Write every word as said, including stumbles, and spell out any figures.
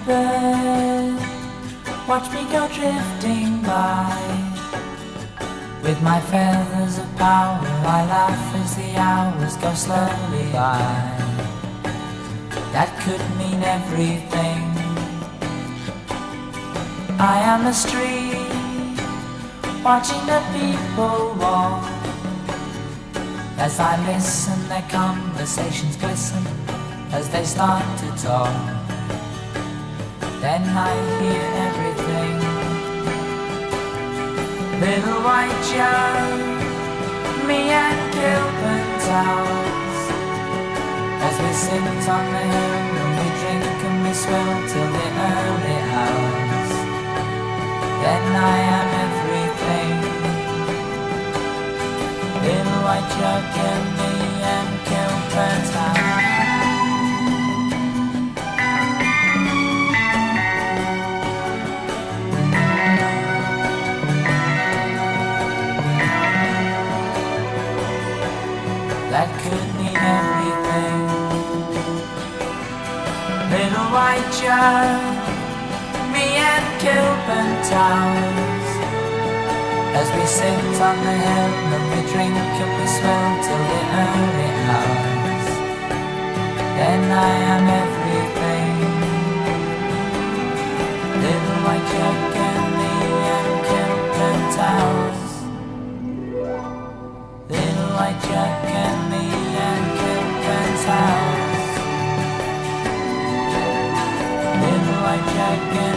bird, watch me go drifting by. With my feathers of power I laugh as the hours go slowly by. That could mean everything. I am the street, watching the people walk. As I listen, their conversations glisten as they start to talk. Then I hear everything. Little white Joe, me and Gilbert Towers, as we sit on the hill and we drink and we swill till the early hours. Then I am everything. Little white Joe, give me and Gilbert Towers. That could mean everything. Little white Joe, me and Kilburn Towers, as we sit on the hill and we drink and we swill till the early hours. Then I am everything. Little white Joe, and me and Kilburn Towers. Little white Jack and me and Kilburn Towers. Little white Jack and